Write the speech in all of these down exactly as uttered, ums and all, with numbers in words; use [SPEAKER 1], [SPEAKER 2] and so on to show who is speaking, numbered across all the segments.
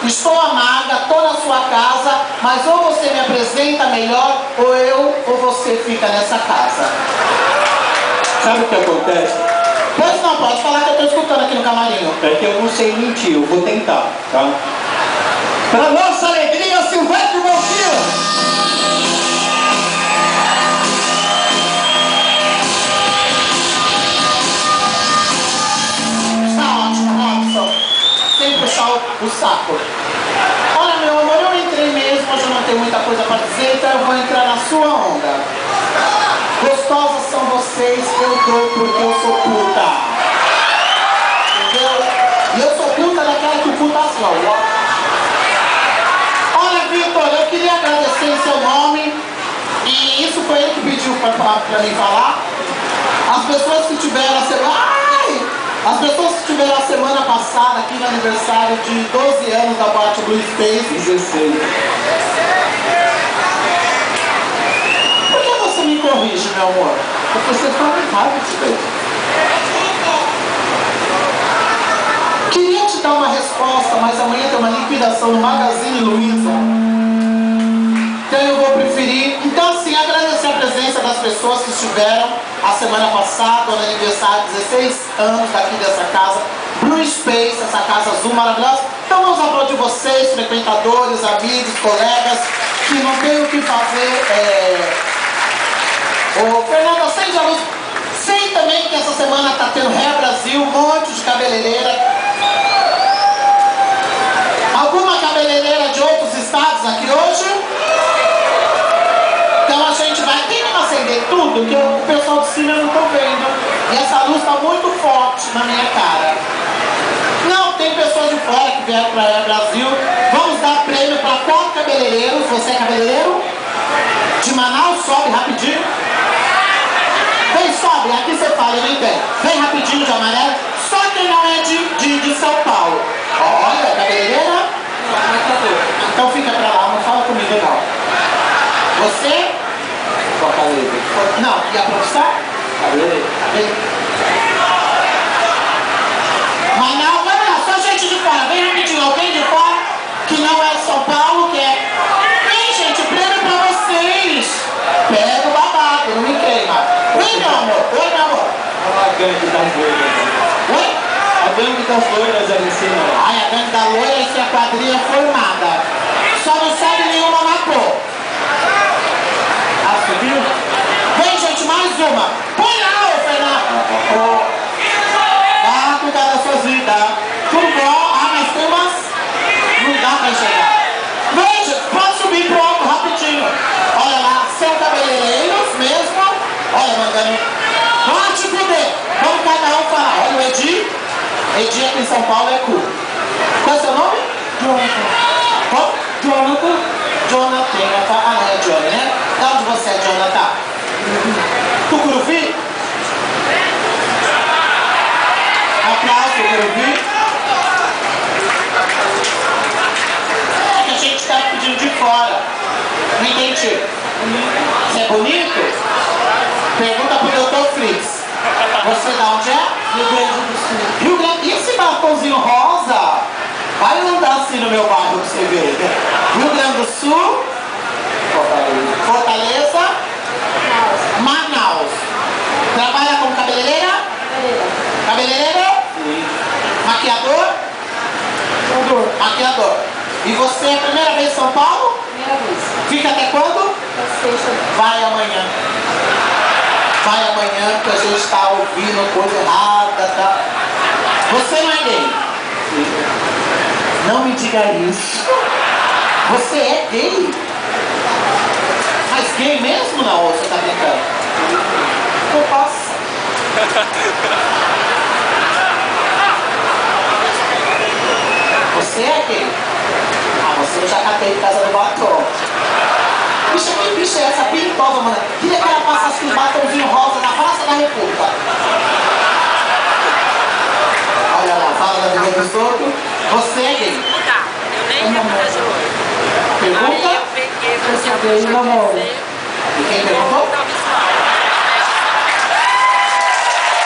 [SPEAKER 1] Estou amarga, estou na sua casa, mas ou você me apresenta melhor, ou eu, ou você fica nessa casa.
[SPEAKER 2] Sabe o que acontece?
[SPEAKER 1] Pois não, pode falar que eu estou escutando aqui no camarim.
[SPEAKER 2] É que eu não sei mentir, eu vou tentar, tá? Para nossa alegria, Silvestre Monfils!
[SPEAKER 1] O saco. Olha, meu amor, eu entrei mesmo, hoje eu não tenho muita coisa para dizer, então eu vou entrar na sua onda. Gostosas são vocês, eu dou porque eu sou puta. Entendeu? E eu sou puta daquela que o puta não. Olha, Vitor, eu queria agradecer em seu nome, e isso foi ele que pediu para falar para mim falar. As pessoas que tiveram a semana. As pessoas que tiveram a semana passada aqui no aniversário de doze anos da boate Blue Space.
[SPEAKER 2] dezesseis.
[SPEAKER 1] Por que você me corrige, meu amor? Porque você fala errado isso daí. Queria te dar uma resposta, mas amanhã tem uma liquidação no Magazine Luiza. Então eu vou preferir. Então, assim, agradecer a presença das pessoas que estiveram a semana passada, no aniversário, dezesseis anos daqui dessa casa, Blue Space, essa casa azul maravilhosa. Então vamos aplaudir vocês, frequentadores, amigos, colegas, que não tem o que fazer. É... Ô, Fernando, acende a luz. Sei também que essa semana está tendo Ré Brasil, um monte de cabeleireira. Alguma cabeleireira de outros estados aqui hoje? Então a gente vai ter que acender tudo, que o pessoal de cima eu não estou vendo. E essa luz está muito forte na minha cara. Não, tem pessoas de fora que vieram para o Brasil. Vamos dar prêmio para quatro cabeleireiros. Você é cabeleireiro? De Manaus, sobe rapidinho. Vem, sobe, aqui você fala, eu nem vem. Vem rapidinho de amarelo. Só quem não é de, de, de São Paulo. Olha, cabeleireira? Então fica pra lá, não fala comigo não. Você?
[SPEAKER 2] Fortaleza.
[SPEAKER 1] Não, e a profissão?
[SPEAKER 2] Cabeleireiro.
[SPEAKER 1] Mas não, vai lá, só gente de fora. Vem rapidinho, alguém de fora que não é de São Paulo, que é... Vem, gente, prêmio pra vocês. Pega o babado, não me queima. Vem, meu amor. Oi, meu amor.
[SPEAKER 2] Olha a gangue das loiras.
[SPEAKER 1] Oi?
[SPEAKER 2] A gangue das loiras ali em cima.
[SPEAKER 1] Ai, a gangue da loira, essa é a quadrilha formada. Só não sabe nenhuma na cor.
[SPEAKER 2] Ah, subiu?
[SPEAKER 1] Vem, gente, mais uma. Põe lá, ô Fernando. Oh. Ah, cuidado das suas vidas. Tudo bom? Ah, mas tem umas... Não dá pra enxergar. Vem, gente, pode subir pro alto rapidinho. Olha lá, são cabeleireiros mesmo. Olha, mandando... Vamos te fuder. Vamos cada um falar. Olha o Edi. Edi aqui em São Paulo é cu. Qual é o seu nome?
[SPEAKER 3] Jonathan.
[SPEAKER 1] Qual?
[SPEAKER 3] Jonathan.
[SPEAKER 1] Jonathan. Ah, não, é Johnny, né? De onde você é, Jonathan? Tucuruvi? Aplauso, Tucuruvi. É que a gente está pedindo de fora. Não entendi. Você é bonito? Pergunta pro doutor Fritz. Você da onde é?
[SPEAKER 3] Rio Grande do Sul.
[SPEAKER 1] Rio Grande. E esse batomzinho rosa? Vai andar assim no meu bairro pra você ver. Rio Grande do Sul.
[SPEAKER 2] Fortaleza.
[SPEAKER 1] Fortaleza. Manaus. Trabalha como cabeleireira? Cabeleireira?
[SPEAKER 2] Sim.
[SPEAKER 1] Maquiador?
[SPEAKER 3] Maquiador.
[SPEAKER 1] Maquiador. E você é a primeira vez em São Paulo?
[SPEAKER 3] Primeira vez.
[SPEAKER 1] Fica até quando?
[SPEAKER 3] Sexta.
[SPEAKER 1] Vai amanhã. Vai amanhã que a gente está ouvindo coisa errada, tá? Você não é gay?
[SPEAKER 2] Sim.
[SPEAKER 1] Não me diga isso. Você é gay? Mas gay mesmo não, ou você tá brincando? Eu posso. Você é gay? Ah, você eu já catei em casa do batom. Bicha, que bicha é essa pintosa, mano? Queria que ela passasse com batomzinho rosa na Praça da República. Olha lá, fala da vida dos outros. Você é gay?
[SPEAKER 4] Tá, eu nem lembro mais de hoje. Aí
[SPEAKER 1] Pergunta?
[SPEAKER 4] eu peguei, falei assim,
[SPEAKER 3] Eu
[SPEAKER 4] deixa eu
[SPEAKER 3] namoro.
[SPEAKER 4] dizer.
[SPEAKER 1] E quem perguntou?
[SPEAKER 4] Tá visual.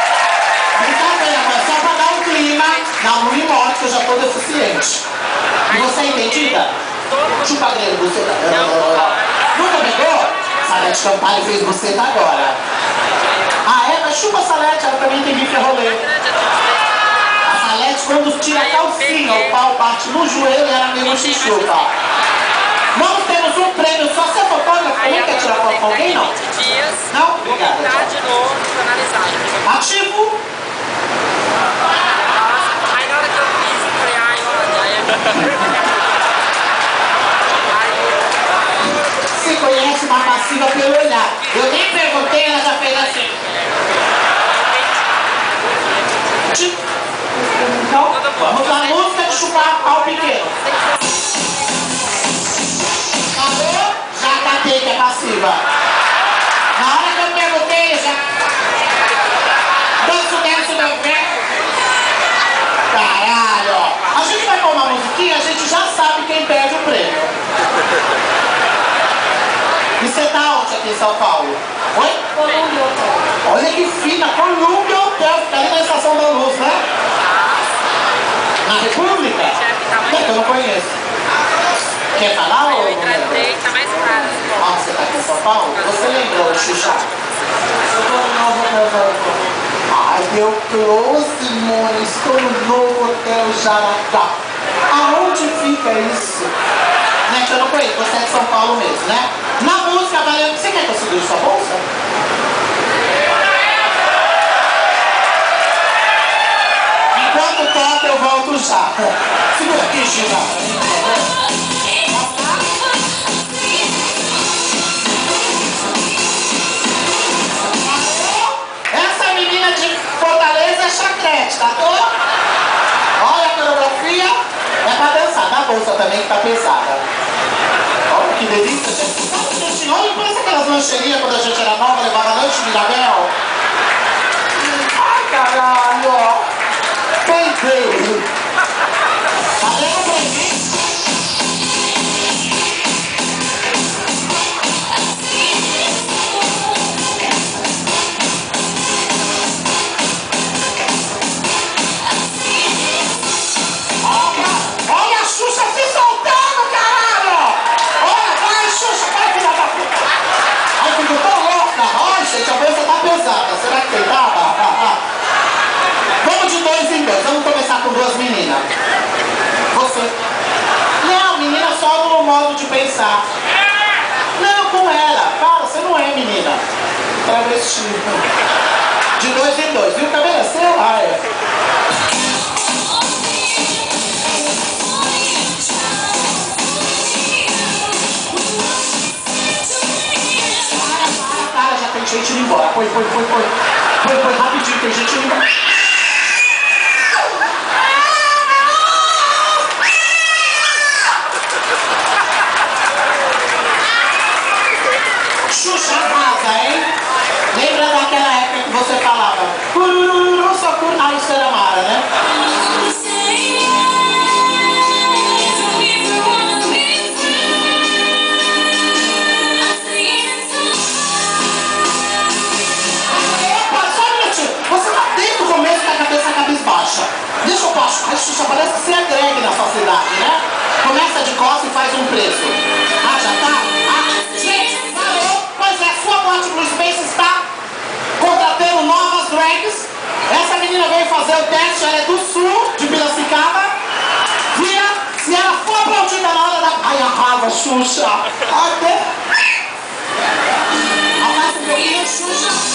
[SPEAKER 1] Brincadeira, mas só pra dar um clima na lua e morte, que eu já tô deficiente. E você é entendida? Chupa grego, você tá... Nunca pegou? Salete Campari fez você tá agora. Ah, é? Mas chupa a Salete, ela também tem bife rolê. A Salete, quando tira a calcinha, o pau bate no joelho e ela mesmo se chupa. Nós temos um prêmio, só ser fotógrafo, não quer tirar foto com alguém, não? Não? Obrigada.
[SPEAKER 4] Tá de novo, analisado.
[SPEAKER 1] Ativo.
[SPEAKER 4] Aí na hora que eu fiz, eu falei, ai, olha,
[SPEAKER 1] Se conhece uma passiva pelo olhar. Eu nem perguntei, ela já fez assim. Então, vamos à música de chupar pau pequeno. Acabou? Já catei que é passiva. Na hora que eu perguntei, ele já... Danço, danço, danço. Caralho, ó. A gente vai pôr uma musiquinha, a gente já sabe quem perde o prêmio. E você tá onde aqui em São Paulo? Oi?
[SPEAKER 3] Colômbia Hotel.
[SPEAKER 1] Olha que fina, Colômbia Hotel, fica ali na Estação da Luz, né? Na República? É que eu não conheço. Quer falar ou...
[SPEAKER 4] eu entratei, tá mais caro.
[SPEAKER 1] Ah, você tá aqui em São Paulo? Você lembra, Xuxa? Eu tô no novo hotel. Ai, meu close, Simone, estou no novo hotel Jaraguá. Aonde fica isso? Né, que eu não conheço, você é de São Paulo mesmo, né? Na música, valendo. Você quer que eu segure sua bolsa? Enquanto toca, eu volto já. Segura aqui, Gina. Essa menina de Fortaleza é chacrete, tá bom? Olha a coreografia. É pra dançar. Na bolsa também que tá pesada. Olha que delícia, gente. Olha, parece aquelas lancherias quando a gente era nova, levava lanche de Mirabel. Ai, caralho, ó. Peidei. Tá vendo pra mim? Olha a Xuxa se soltando, caralho! Olha, vai, Xuxa, vai, filha da puta! Ai, ficou tão louca! Ai, gente, a bolsa tá pesada. Será que tem nada? Vamos de dois em dois. Vamos começar com duas meninas. Você. Não, menina só no modo de pensar. Não, com ela. Para, você não é menina. Travesti. De dois em dois. Viu o cabelo é seu? Ah, é. Tem gente indo embora. Foi, foi, foi, foi. Foi, foi rapidinho, tem gente indo embora. Xuxa vaza, hein? Lembra daquela época que você falava? Curururu, só cur... Ah, isso era Mara, né? Baixa. Deixa eu baixo. A Xuxa parece que você é drag na sua cidade, né? Começa de costas e faz um preço. Ah, já tá? Ah, gente, valeu. Pois é, sua boate Blue Space está contratando novas drags. Essa menina veio fazer o teste, ela é do sul, de Piracicaba. Vira, se ela for aplaudida na hora da... Ai, arrasa, Xuxa. Até... Abaixa um pouquinho, Xuxa.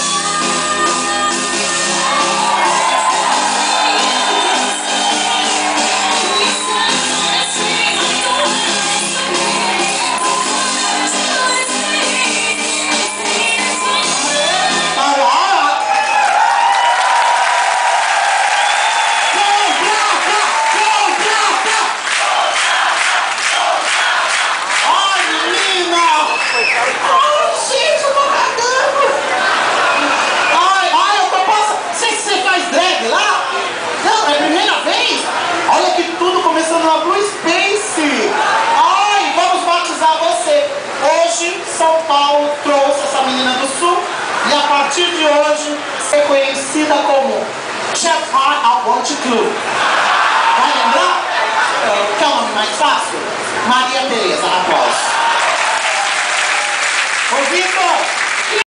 [SPEAKER 1] São Paulo trouxe essa menina do sul e a partir de hoje é conhecida como Chef High Award Club. Vai lembrar? Que é o nome mais fácil? Maria Tereza, aplausos.